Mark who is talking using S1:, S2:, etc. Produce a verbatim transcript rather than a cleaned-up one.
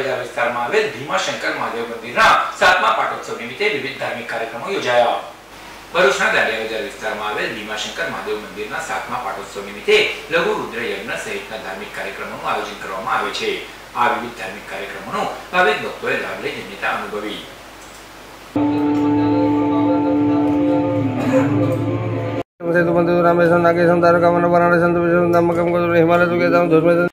S1: બજાર વિસ્તારમાં આવેલ ભીમાશંકર મહાદેવ મંદિરના સાતમા પાટોત્સવ નિમિત્તે વિવિધ ધાર્મિક કાર્યક્રમો યોજાયા। ભરૂચના દાંડિયા બજાર વિસ્તારમાં આવેલ ભીમાશંકર મહાદેવ મંદિરના સાતમા પાટોત્સવ નિમિત્તે લઘુ રુદ્ર યજ્ઞ સહિતના ધાર્મિક કાર્યક્રમોનું આયોજન કરવામાં આવે છે। આ વિવિધ ધાર્મિક કાર્યક્રમોનો ભાવિક ભક્તોએ લાભ લઈ ધન્યતા અનુભવી।
S2: रामेश्वर नागेश्वर द्वारका वन वाराणसी हिमालय